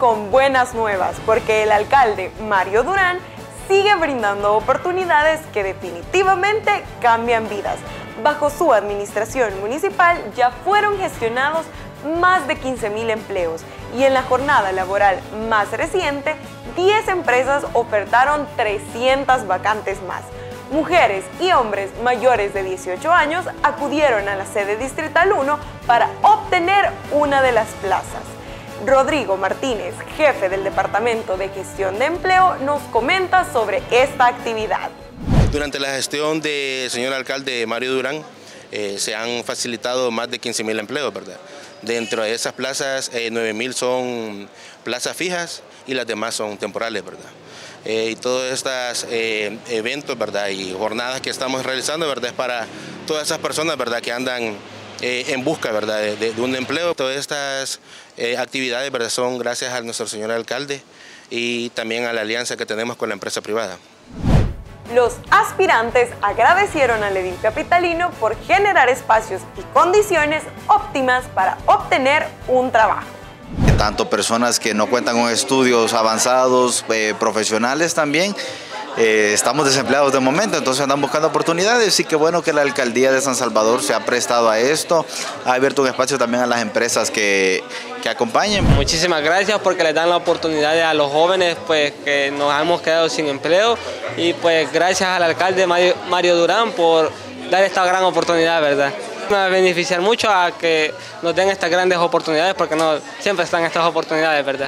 con buenas nuevas, porque el alcalde Mario Durán sigue brindando oportunidades que definitivamente cambian vidas. Bajo su administración municipal ya fueron gestionados más de 15.000 empleos y en la jornada laboral más reciente, 10 empresas ofertaron 300 vacantes más. Mujeres y hombres mayores de 18 años acudieron a la sede distrital 1 para obtener una de las plazas. Rodrigo Martínez, jefe del Departamento de Gestión de Empleo, nos comenta sobre esta actividad. Durante la gestión del señor alcalde Mario Durán se han facilitado más de 15.000 empleos, ¿verdad? Dentro de esas plazas, 9.000 son plazas fijas y las demás son temporales, ¿verdad? Y todos estos eventos, ¿verdad? Y jornadas que estamos realizando, ¿verdad? Es para todas esas personas, ¿verdad? Que andan en busca, ¿verdad? De un empleo. Todas estas actividades, ¿verdad? Son gracias a nuestro señor alcalde y también a la alianza que tenemos con la empresa privada. Los aspirantes agradecieron al edil capitalino por generar espacios y condiciones óptimas para obtener un trabajo. Tanto personas que no cuentan con estudios avanzados, profesionales también, estamos desempleados de momento, entonces andan buscando oportunidades y qué bueno que la alcaldía de San Salvador se ha prestado a esto, ha abierto un espacio también a las empresas que acompañen. Muchísimas gracias porque le dan la oportunidad a los jóvenes pues, que nos hemos quedado sin empleo y pues gracias al alcalde Mario Durán por dar esta gran oportunidad, ¿verdad? Me va a beneficiar mucho a que nos den estas grandes oportunidades porque no siempre están estas oportunidades, ¿verdad?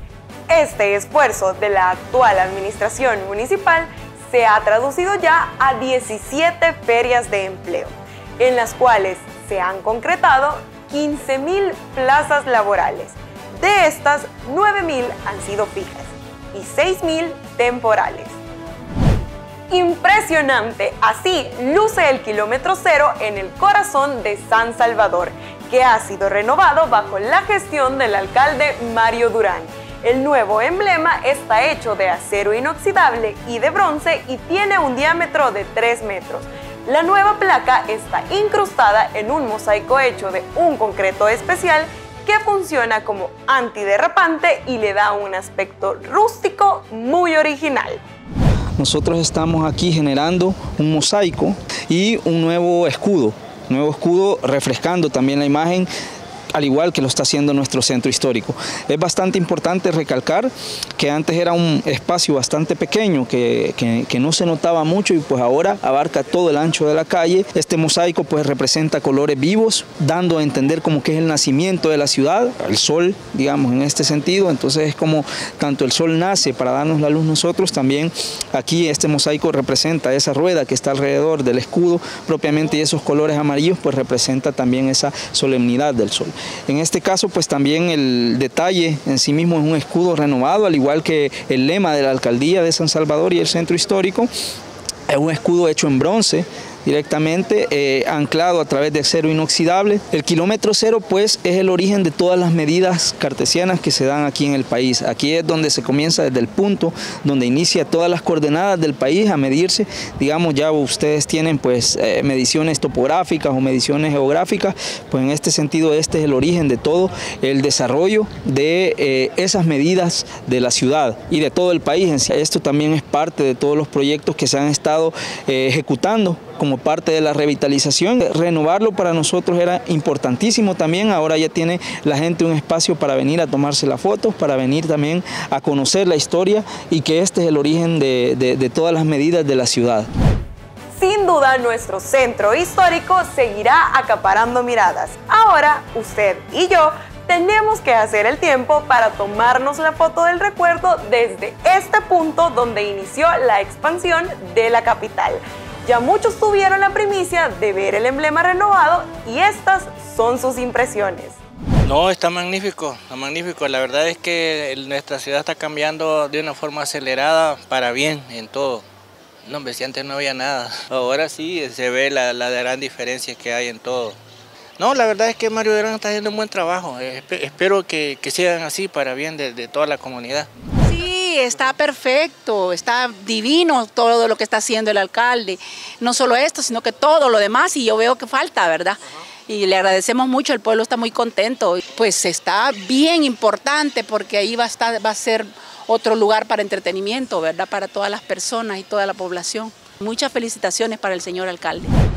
Este esfuerzo de la actual administración municipal se ha traducido ya a 17 ferias de empleo, en las cuales se han concretado 15.000 plazas laborales. De estas, 9.000 han sido fijas y 6.000 temporales. Impresionante, así luce el kilómetro cero en el corazón de San Salvador, que ha sido renovado bajo la gestión del alcalde Mario Durán. El nuevo emblema está hecho de acero inoxidable y de bronce y tiene un diámetro de 3 metros. La nueva placa está incrustada en un mosaico hecho de un concreto especial que funciona como antiderrapante y le da un aspecto rústico muy original. Nosotros estamos aquí generando un mosaico y un nuevo escudo refrescando también la imagen, al igual que lo está haciendo nuestro centro histórico. Es bastante importante recalcar que antes era un espacio bastante pequeño, que no se notaba mucho y pues ahora abarca todo el ancho de la calle. Este mosaico pues representa colores vivos, dando a entender como que es el nacimiento de la ciudad, el sol, digamos, en este sentido. Entonces es como tanto el sol nace para darnos la luz nosotros, también aquí este mosaico representa esa rueda que está alrededor del escudo propiamente y esos colores amarillos pues representa también esa solemnidad del sol. En este caso, pues también el detalle en sí mismo es un escudo renovado, al igual que el lema de la alcaldía de San Salvador y el centro histórico. Es un escudo hecho en bronce, directamente anclado a través de acero inoxidable. El kilómetro cero pues es el origen de todas las medidas cartesianas que se dan aquí en el país. Aquí es donde se comienza desde el punto donde inicia todas las coordenadas del país a medirse. Digamos, ya ustedes tienen pues mediciones topográficas o mediciones geográficas, pues en este sentido este es el origen de todo el desarrollo de esas medidas de la ciudad y de todo el país. Esto también es parte de todos los proyectos que se han estado ejecutando como parte de la revitalización. Renovarlo para nosotros era importantísimo también. Ahora ya tiene la gente un espacio para venir a tomarse las fotos, para venir también a conocer la historia y que este es el origen de todas las medidas de la ciudad. Sin duda, nuestro centro histórico seguirá acaparando miradas. Ahora, usted y yo tenemos que hacer el tiempo para tomarnos la foto del recuerdo desde este punto donde inició la expansión de la capital. Ya muchos tuvieron la primicia de ver el emblema renovado y estas son sus impresiones. No, está magnífico, está magnífico. La verdad es que nuestra ciudad está cambiando de una forma acelerada para bien en todo. No, hombre, si antes no había nada. Ahora sí se ve la gran diferencia que hay en todo. No, la verdad es que Mario Durán está haciendo un buen trabajo. Espero que sigan así para bien de toda la comunidad. Sí, está perfecto, está divino todo lo que está haciendo el alcalde. No solo esto, sino que todo lo demás, y yo veo que falta, ¿verdad? y le agradecemos mucho, el pueblo está muy contento. Pues está bien importante porque ahí va a ser otro lugar para entretenimiento, ¿verdad? Para todas las personas y toda la población. Muchas felicitaciones para el señor alcalde.